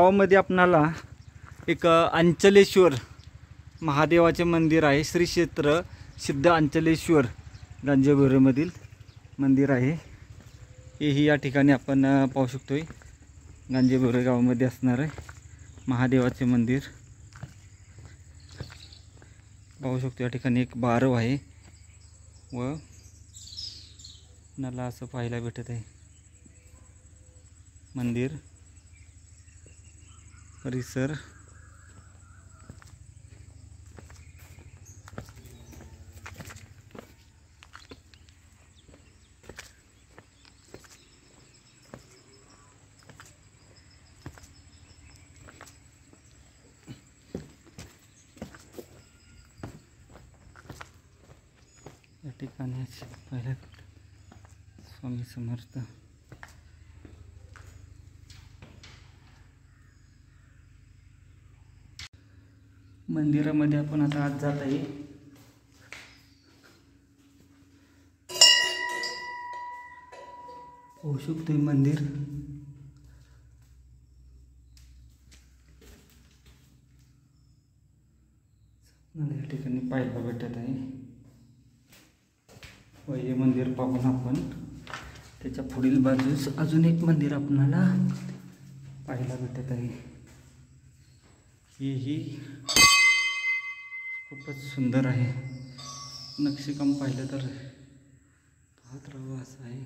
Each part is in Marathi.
गावामध्ये आपणाला एक अंचलेश्वर महादेवाचे मंदिर आहे। श्री क्षेत्र सिद्ध अंचलेश्वर गांजेगोरेमधील मंदिर आहे। हेही या ठिकाणी आपण पाहू शकतोय। गांजेगोरे गावामध्ये असणार आहे महादेवाचे मंदिर पाहू शकतो। या ठिकाणी एक बारव आहे व नाला असं पाहायला भेटत आहे। मंदिर परिसर या ठिकाणी पाहिलं स्वामी समर्थ मंदिरामध्ये आपण आता आत जात आहे। होऊ शकते मंदिर या ठिकाणी पाहायला भेटत आहे व हे मंदिर पाहून आपण त्याच्या पुढील बाजूस अजून एक मंदिर आपल्याला पाहायला भेटत आहे। ही खूपच सुंदर आहे। नक्षीकाम पाहिलं तर पाहत राहावं असं आहे।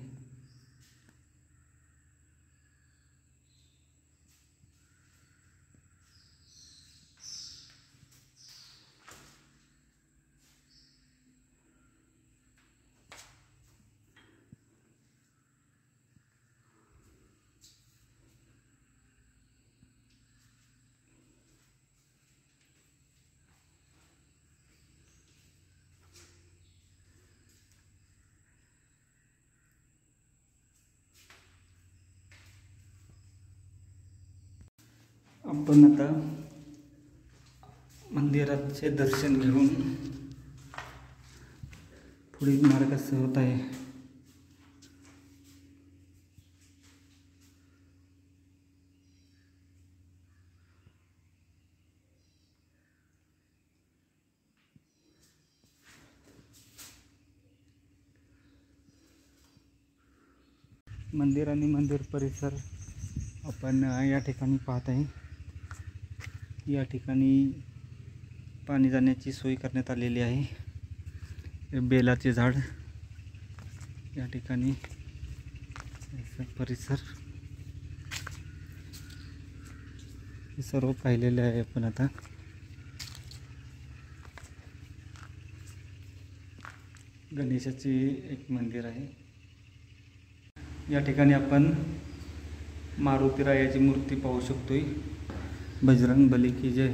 आपण आता मंदिराचे दर्शन घेऊन पुढील मार्गासह होत आहे। मंदिर आणि मंदिर परिसर आपण या ठिकाणी पाहत आहे। या ठिकाणी पाणी जाण्याची सोय करण्यात आलेली आहे। बेलाचे झाड या ठिकाणी परिसर हे सर्व पाहिलेले आहे आपण आता। गणेशाचे एक मंदिर आहे। या ठिकाणी आपण मारुतीरायाची मूर्ती पाहू शकतोय। बजरंग बली की जय।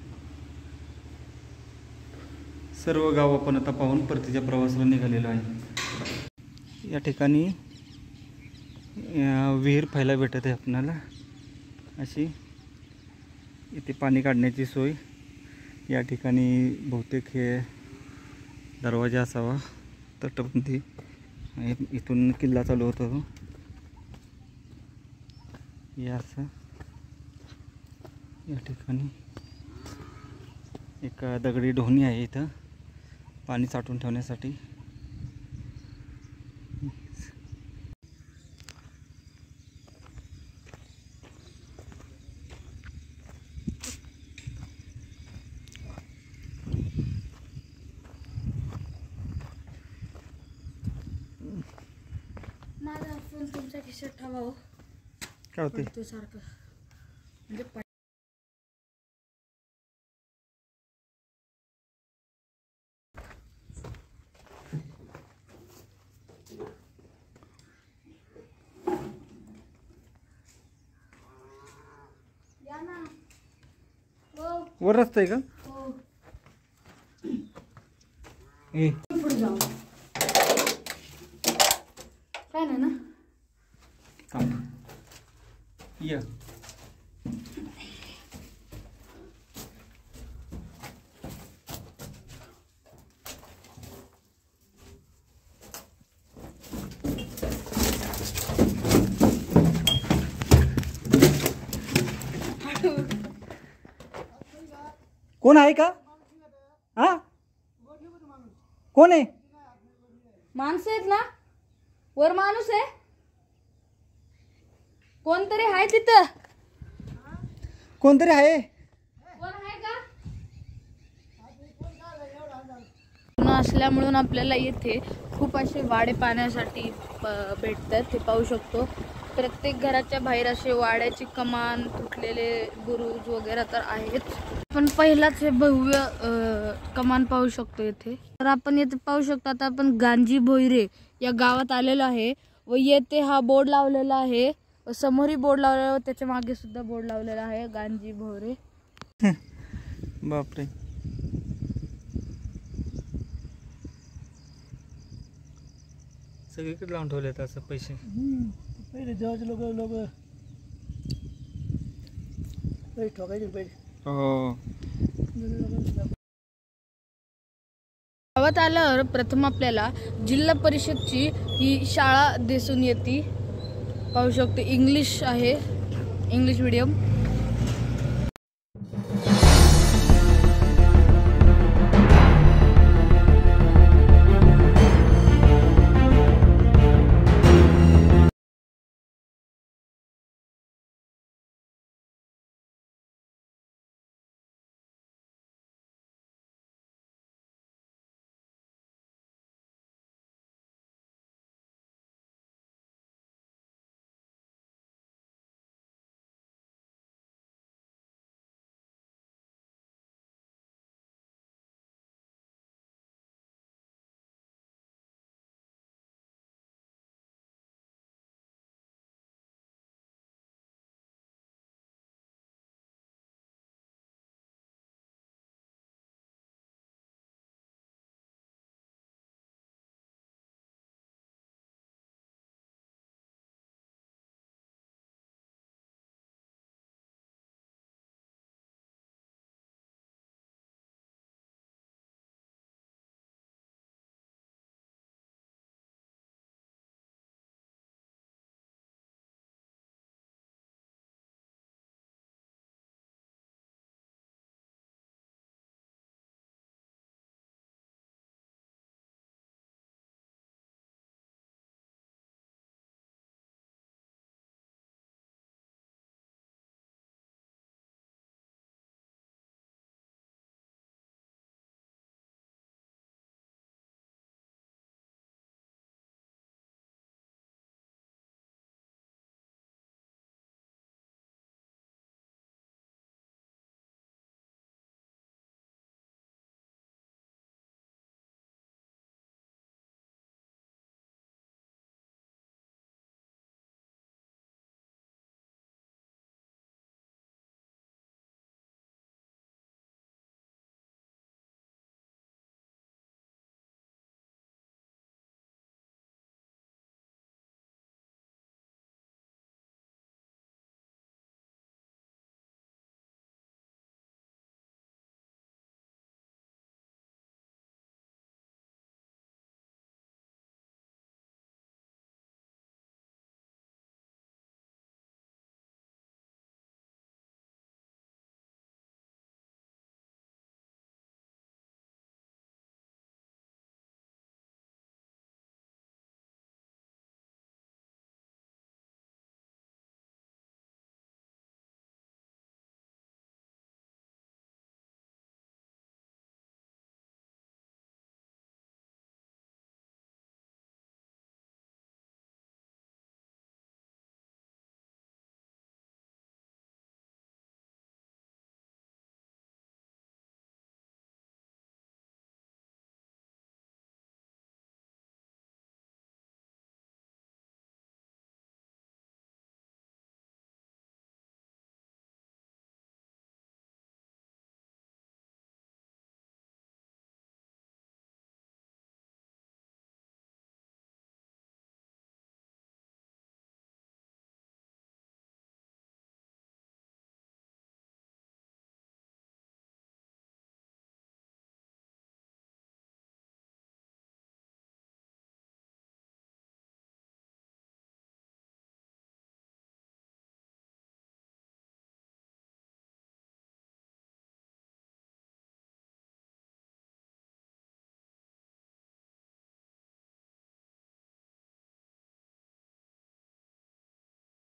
सर्व गाव आपण आता पाहून परतीच्या प्रवासाला निघालेलो आहे। या ठिकाणी विहीर पाहायला भेटत आहे आपल्याला अशी। इथे पाणी काढण्याची सोय या ठिकाणी बहुतेक हे दरवाजा असावा तटबंदी। इथून किल्ला चालू होतो या असं। या ठिकाणी एक दगडी ढोणी आहे इथं पाणी साठवून ठेवण्यासाठी। माझा फोन तुमच्या खिशात ठेवावं काय होते तो सारखं म्हणजे या ना हो वर रस्ता आहे का? हो ए पुढे जाऊ काय ना थांब ये कोण आहे का? हा, कोण आहे? माणसं आहेत ना, वर माणूस आहे, कोणतरी आहे तिथं, कोणतरी आहे. कोण आहे का? असल्यामुळे आपल्याला येथे खूप असे वाडे पाण्यासाठी भेटतात. ते पाहू शकतो. प्रत्येक घराच्या बाहेर असे वाड्याची कमान, तुटलेले बुरुज वगैरे तर आहेच. पण पहिलाच हे भव्य कमान पाहू शकतो येथे. तर आपण येथे पाहू शकतो. आता आपण गांजी भोईरे या गावात आलेलो आहे व येथे हा बोर्ड लावलेला आहे व समोरही बोर्ड लावलेला आहे, त्याच्या मागे सुद्धा बोर्ड लावलेला आहे गांजी भोईरे. बापरे. सगळीकडे लावून ठेवले असं पैसे. पहिले जेव्हाचे लोक ठोकायचे पहिले. हो. गावात आल्यावर प्रथम आपल्याला जिल्हा परिषदची ही शाळा दिसून येते. पाहू शकतो इंग्लिश आहे, इंग्लिश मीडियम.